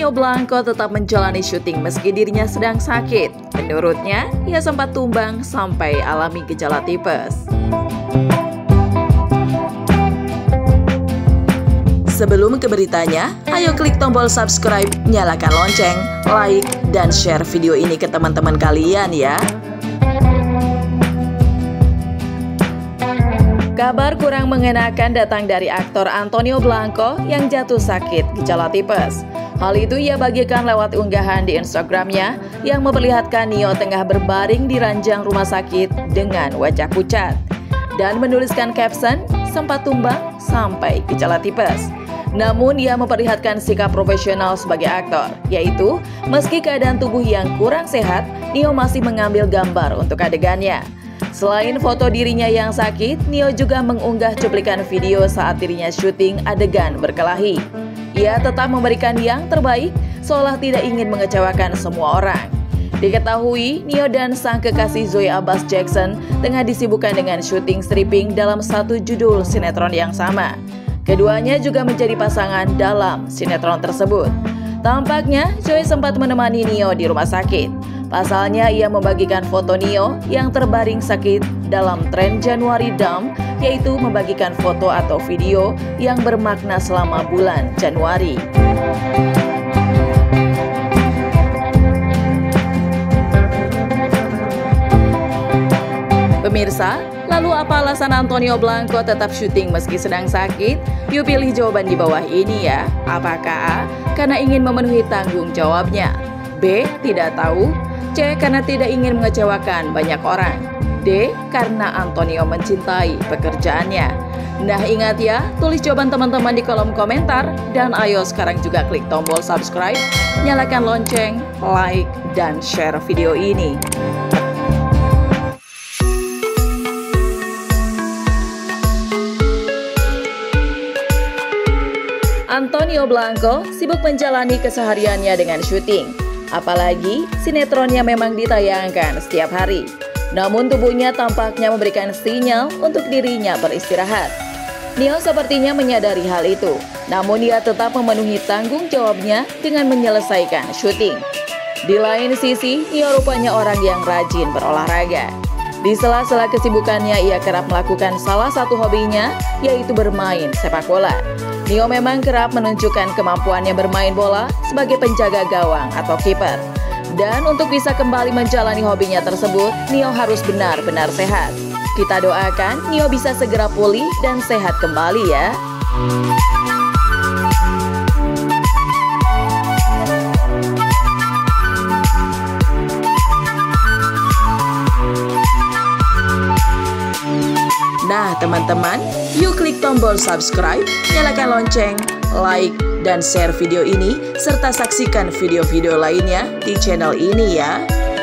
Antonio Blanco tetap menjalani syuting meski dirinya sedang sakit. Menurutnya, ia sempat tumbang sampai alami gejala tipes. Sebelum ke beritanya, ayo klik tombol subscribe, nyalakan lonceng, like, dan share video ini ke teman-teman kalian ya. Kabar kurang mengenakan datang dari aktor Antonio Blanco yang jatuh sakit gejala tipes. Hal itu ia bagikan lewat unggahan di Instagramnya yang memperlihatkan Nio tengah berbaring di ranjang rumah sakit dengan wajah pucat. Dan menuliskan caption, sempat tumbang sampai gejala tipes. Namun ia memperlihatkan sikap profesional sebagai aktor, yaitu meski keadaan tubuh yang kurang sehat, Nio masih mengambil gambar untuk adegannya. Selain foto dirinya yang sakit, Nio juga mengunggah cuplikan video saat dirinya syuting adegan berkelahi. Ia tetap memberikan yang terbaik, seolah tidak ingin mengecewakan semua orang. Diketahui, Nio dan sang kekasih Zoe Abbas Jackson tengah disibukkan dengan syuting stripping dalam satu judul sinetron yang sama. Keduanya juga menjadi pasangan dalam sinetron tersebut. Tampaknya, Zoe sempat menemani Nio di rumah sakit. Pasalnya, ia membagikan foto Nio yang terbaring sakit dalam tren Januari Dump, yaitu membagikan foto atau video yang bermakna selama bulan Januari. Pemirsa, lalu apa alasan Antonio Blanco tetap syuting meski sedang sakit? Yuk pilih jawaban di bawah ini ya. Apakah A, karena ingin memenuhi tanggung jawabnya? B, tidak tahu. C, karena tidak ingin mengecewakan banyak orang. D, karena Antonio mencintai pekerjaannya. Nah ingat ya, tulis jawaban teman-teman di kolom komentar. Dan ayo sekarang juga klik tombol subscribe, nyalakan lonceng, like, dan share video ini. Antonio Blanco sibuk menjalani kesehariannya dengan syuting. Apalagi sinetronnya memang ditayangkan setiap hari. Namun tubuhnya tampaknya memberikan sinyal untuk dirinya beristirahat. Nio sepertinya menyadari hal itu. Namun ia tetap memenuhi tanggung jawabnya dengan menyelesaikan syuting. Di lain sisi, Nio rupanya orang yang rajin berolahraga. Di sela-sela kesibukannya, ia kerap melakukan salah satu hobinya, yaitu bermain sepak bola. Nio memang kerap menunjukkan kemampuannya bermain bola sebagai penjaga gawang atau kiper. Dan untuk bisa kembali menjalani hobinya tersebut, Nio harus benar-benar sehat. Kita doakan Nio bisa segera pulih dan sehat kembali ya. Nah teman-teman, yuk klik tombol subscribe, nyalakan lonceng, like, dan share video ini, serta saksikan video-video lainnya di channel ini ya.